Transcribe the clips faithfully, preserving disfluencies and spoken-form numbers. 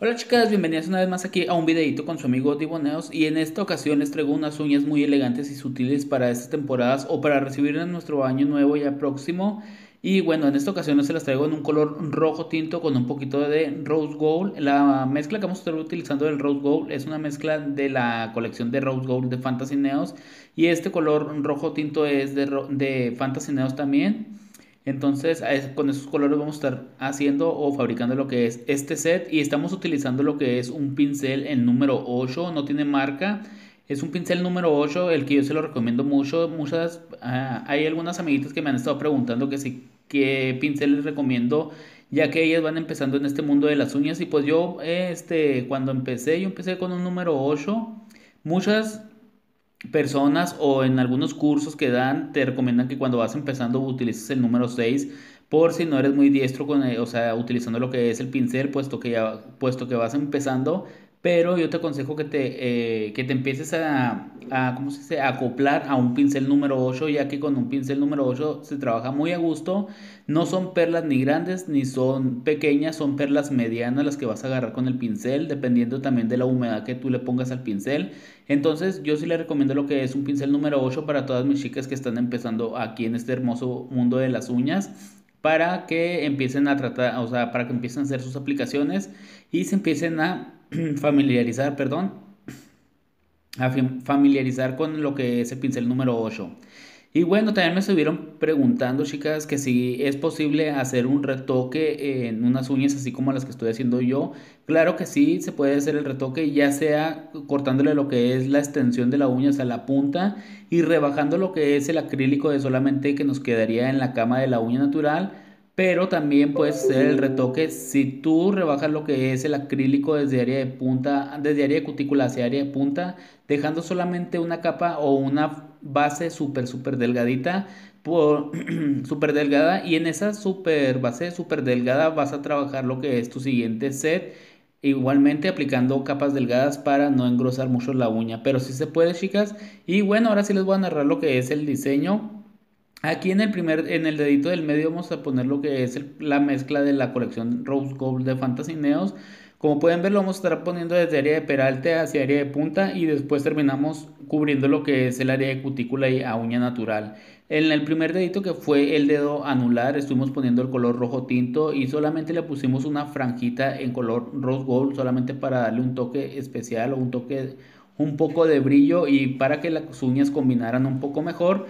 Hola chicas, bienvenidas una vez más aquí a un videito con su amigo Diboneos y en esta ocasión les traigo unas uñas muy elegantes y sutiles para estas temporadas o para recibir en nuestro año nuevo ya próximo. Y bueno, en esta ocasión se las traigo en un color rojo tinto con un poquito de rose gold. La mezcla que vamos a estar utilizando del rose gold es una mezcla de la colección de rose gold de Fantasy Neos y este color rojo tinto es de, ro- de Fantasy Neos también. Entonces, a es- con esos colores vamos a estar haciendo o fabricando lo que es este set y estamos utilizando lo que es un pincel en número ocho, no tiene marca. Es un pincel número ocho, el que yo se lo recomiendo mucho. Muchas, ah, hay algunas amiguitas que me han estado preguntando que si qué pincel les recomiendo, ya que ellas van empezando en este mundo de las uñas y pues yo este cuando empecé, yo empecé con un número ocho. Muchas personas o en algunos cursos que dan te recomiendan que cuando vas empezando utilices el número seis por si no eres muy diestro con el- o sea, utilizando lo que es el pincel, puesto que ya, puesto que vas empezando, pero yo te aconsejo que te, eh, que te empieces a, a, ¿cómo se dice? A acoplar a un pincel número ocho, ya que con un pincel número ocho se trabaja muy a gusto. No son perlas ni grandes ni son pequeñas, son perlas medianas las que vas a agarrar con el pincel, dependiendo también de la humedad que tú le pongas al pincel. Entonces, yo sí le recomiendo lo que es un pincel número ocho para todas mis chicas que están empezando aquí en este hermoso mundo de las uñas, para que empiecen a tratar, o sea, para que empiecen a hacer sus aplicaciones y se empiecen a familiarizar, perdón, a familiarizar con lo que es el pincel número ocho. Y bueno, también me estuvieron preguntando, chicas, que si es posible hacer un retoque en unas uñas así como las que estoy haciendo yo. Claro que sí, se puede hacer el retoque, ya sea cortándole lo que es la extensión de la uña, o sea, la punta, y rebajando lo que es el acrílico de solamente que nos quedaría en la cama de la uña natural. Pero también puedes hacer el retoque si tú rebajas lo que es el acrílico desde área de punta, desde área de cutícula hacia área de punta, dejando solamente una capa o una base súper, súper delgadita, por, súper delgada, y en esa súper base súper delgada vas a trabajar lo que es tu siguiente set, igualmente aplicando capas delgadas para no engrosar mucho la uña, pero sí se puede, chicas. Y bueno, ahora sí les voy a narrar lo que es el diseño. Aquí en el primer, en el dedito del medio vamos a poner lo que es el- la mezcla de la colección Rose Gold de Fantasy Neos. Como pueden ver, lo vamos a estar poniendo desde área de peralte hacia área de punta y después terminamos cubriendo lo que es el área de cutícula y a uña natural. En el primer dedito, que fue el dedo anular, estuvimos poniendo el color rojo tinto y solamente le pusimos una franjita en color rose gold solamente para darle un toque especial o un toque, un poco de brillo y para que las uñas combinaran un poco mejor.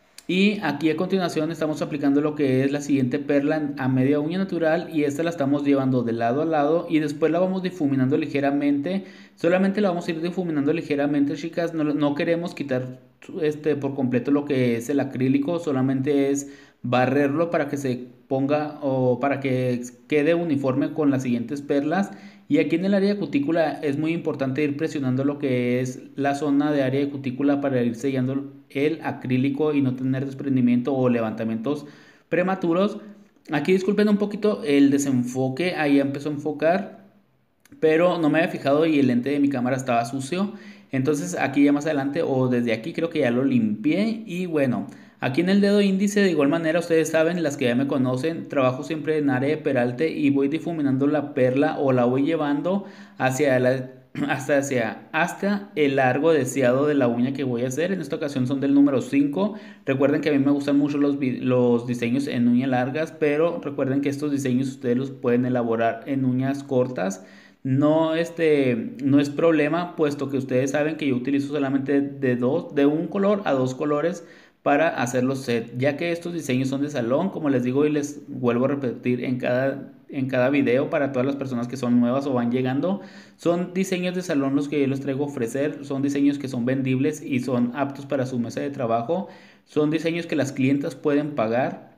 Y aquí a continuación estamos aplicando lo que es la siguiente perla a media uña natural y esta la estamos llevando de lado a lado y después la vamos difuminando ligeramente. Solamente la vamos a ir difuminando ligeramente, chicas. No, no queremos quitar este por completo lo que es el acrílico, solamente es barrerlo para que se ponga o para que quede uniforme con las siguientes perlas. Y aquí en el área de cutícula es muy importante ir presionando lo que es la zona de área de cutícula para ir sellando el acrílico y no tener desprendimiento o levantamientos prematuros. Aquí disculpen un poquito el desenfoque, ahí empezó a enfocar, pero no me había fijado y el lente de mi cámara estaba sucio. Entonces aquí ya más adelante o desde aquí creo que ya lo limpié y bueno, aquí en el dedo índice de igual manera ustedes saben, las que ya me conocen, trabajo siempre en área de peralte y voy difuminando la perla o la voy llevando hacia la hasta hacia hasta el largo deseado de la uña que voy a hacer. En esta ocasión son del número cinco. Recuerden que a mí me gustan mucho los, los diseños en uñas largas, pero recuerden que estos diseños ustedes los pueden elaborar en uñas cortas. No, este, no es problema, puesto que ustedes saben que yo utilizo solamente de dos, de un color a dos colores para hacer los sets, ya que estos diseños son de salón, como les digo y les vuelvo a repetir en cada, en cada video para todas las personas que son nuevas o van llegando, son diseños de salón los que yo les traigo a ofrecer, son diseños que son vendibles y son aptos para su mesa de trabajo, son diseños que las clientas pueden pagar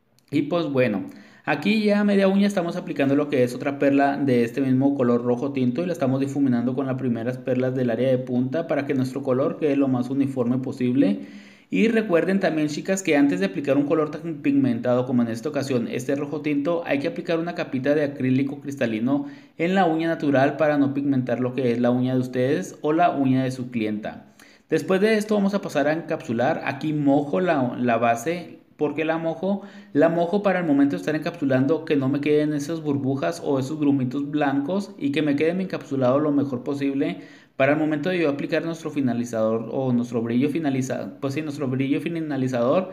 y pues bueno, aquí ya a media uña estamos aplicando lo que es otra perla de este mismo color rojo tinto y la estamos difuminando con las primeras perlas del área de punta para que nuestro color quede lo más uniforme posible. Y recuerden también, chicas, que antes de aplicar un color tan pigmentado como en esta ocasión este rojo tinto, hay que aplicar una capita de acrílico cristalino en la uña natural para no pigmentar lo que es la uña de ustedes o la uña de su clienta. Después de esto vamos a pasar a encapsular. Aquí mojo la, la base ¿Por qué la mojo? La mojo para el momento de estar encapsulando, que no me queden esas burbujas o esos grumitos blancos y que me quede encapsulado lo mejor posible para el momento de yo aplicar nuestro finalizador o nuestro brillo finalizador. Pues sí, nuestro brillo finalizador,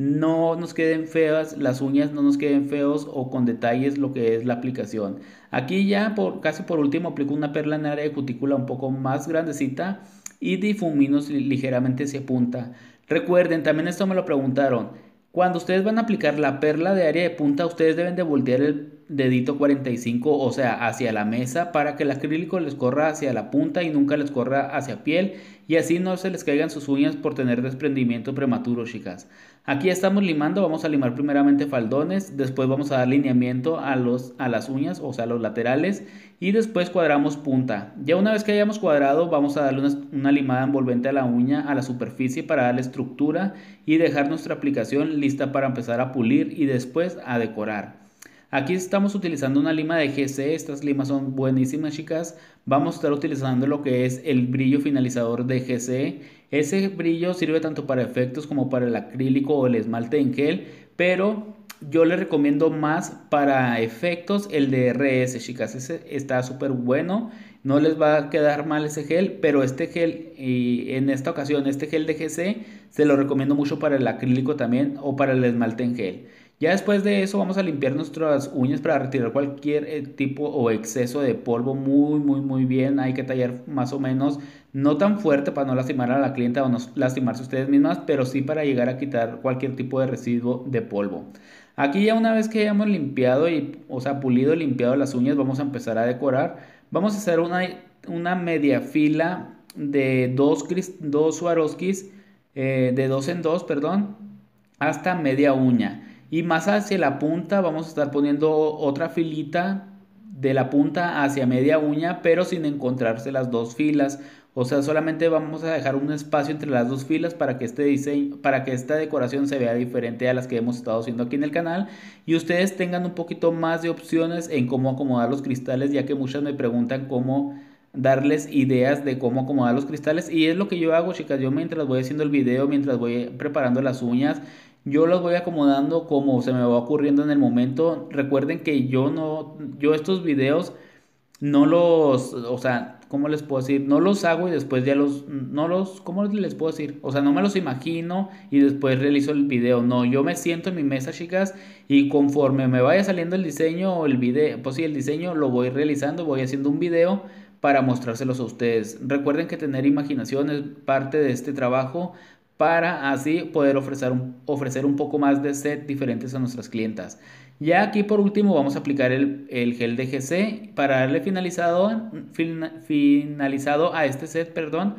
no nos queden feas las uñas, no nos queden feos o con detalles lo que es la aplicación. Aquí ya por casi por último aplico una perla en área de cutícula un poco más grandecita y difumino ligeramente hacia punta. Recuerden, también esto me lo preguntaron. Cuando ustedes van a aplicar la perla de área de punta, ustedes deben de voltear el dedito cuarenta y cinco, o sea, hacia la mesa, para que el acrílico les corra hacia la punta y nunca les corra hacia piel, y así no se les caigan sus uñas por tener desprendimiento prematuro, chicas. Aquí estamos limando, vamos a limar primeramente faldones, después vamos a dar lineamiento a, los, a las uñas, o sea, a los laterales, y después cuadramos punta. Ya una vez que hayamos cuadrado, vamos a darle una, una limada envolvente a la uña, a la superficie, para darle estructura y dejar nuestra aplicación lista para empezar a pulir y después a decorar. Aquí estamos utilizando una lima de G C, estas limas son buenísimas, chicas. Vamos a estar utilizando lo que es el brillo finalizador de G C. Ese brillo sirve tanto para efectos como para el acrílico o el esmalte en gel, pero yo les recomiendo más para efectos el de R S, chicas. Ese está súper bueno, no les va a quedar mal ese gel, pero este gel, y en esta ocasión, este gel de G C, se lo recomiendo mucho para el acrílico también o para el esmalte en gel. Ya después de eso vamos a limpiar nuestras uñas para retirar cualquier eh, tipo o exceso de polvo muy muy muy bien. Hay que tallar más o menos, no tan fuerte para no lastimar a la clienta o no lastimarse ustedes mismas, pero sí para llegar a quitar cualquier tipo de residuo de polvo. Aquí ya una vez que hayamos limpiado y, o sea, pulido y limpiado las uñas, vamos a empezar a decorar. Vamos a hacer una, una media fila de dos, dos Swarovskis, eh, de dos en dos, perdón, hasta media uña. Y más hacia la punta vamos a estar poniendo otra filita de la punta hacia media uña, pero sin encontrarse las dos filas. O sea, solamente vamos a dejar un espacio entre las dos filas para que este diseño, para que esta decoración se vea diferente a las que hemos estado haciendo aquí en el canal y ustedes tengan un poquito más de opciones en cómo acomodar los cristales, ya que muchas me preguntan cómo darles ideas de cómo acomodar los cristales, y es lo que yo hago, chicas. Yo mientras voy haciendo el video, mientras voy preparando las uñas, yo los voy acomodando como se me va ocurriendo en el momento. Recuerden que yo no, yo estos videos no los, o sea, ¿cómo les puedo decir? No los hago y después ya los, no los, ¿cómo les puedo decir? O sea, no me los imagino y después realizo el video. No, yo me siento en mi mesa, chicas, y conforme me vaya saliendo el diseño o el video, pues sí, el diseño lo voy realizando, voy haciendo un video para mostrárselos a ustedes. Recuerden que tener imaginación es parte de este trabajo, para así poder ofrecer un, ofrecer un poco más de set diferentes a nuestras clientas. Ya aquí por último vamos a aplicar el, el gel de G C para darle finalizado, fin, finalizado a este set, perdón.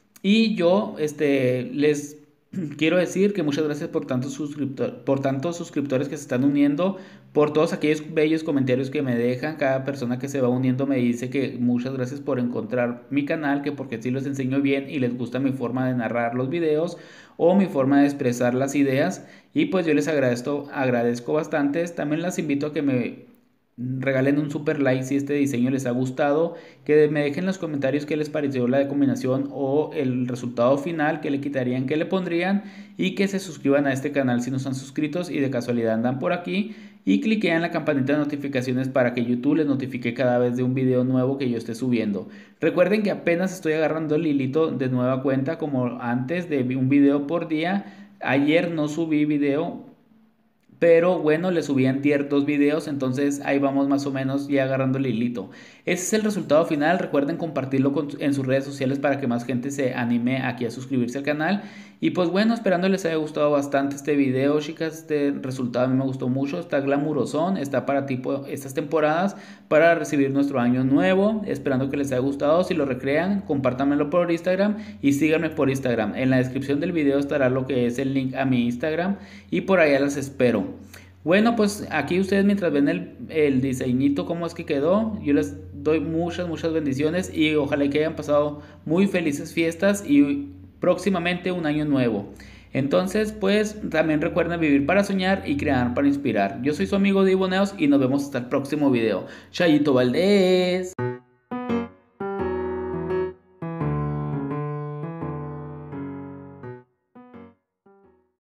Y yo este, les quiero decir que muchas gracias por tantos, suscriptor, por tantos suscriptores que se están uniendo, por todos aquellos bellos comentarios que me dejan. Cada persona que se va uniendo me dice que muchas gracias por encontrar mi canal, que porque sí los enseño bien y les gusta mi forma de narrar los videos o mi forma de expresar las ideas, y pues yo les agradezco, agradezco bastante. También las invito a que me regalen un super like si este diseño les ha gustado, que me dejen en los comentarios qué les pareció la combinación o el resultado final, qué le quitarían, qué le pondrían, y que se suscriban a este canal si no están suscritos y de casualidad andan por aquí, y cliquen en la campanita de notificaciones para que YouTube les notifique cada vez de un video nuevo que yo esté subiendo. Recuerden que apenas estoy agarrando el hilito de nueva cuenta, como antes, de un video por día. Ayer no subí video, pero bueno, le subí antier dos videos, entonces ahí vamos más o menos ya agarrando el hilito. Ese es el resultado final. Recuerden compartirlo con, en sus redes sociales para que más gente se anime aquí a suscribirse al canal. Y pues bueno, esperando les haya gustado bastante este video, chicas. Este resultado a mí me gustó mucho, está glamurosón, está para tipo estas temporadas, para recibir nuestro año nuevo. Esperando que les haya gustado. Si lo recrean, compártanmelo por Instagram y síganme por Instagram. En la descripción del video estará lo que es el link a mi Instagram y por allá las espero. Bueno, pues aquí ustedes mientras ven el, el diseñito cómo es que quedó, yo les doy muchas muchas bendiciones y ojalá que hayan pasado muy felices fiestas y próximamente un año nuevo. Entonces pues también recuerden vivir para soñar y crear para inspirar. Yo soy su amigo Diboneos y nos vemos hasta el próximo video. Chayito Valdés.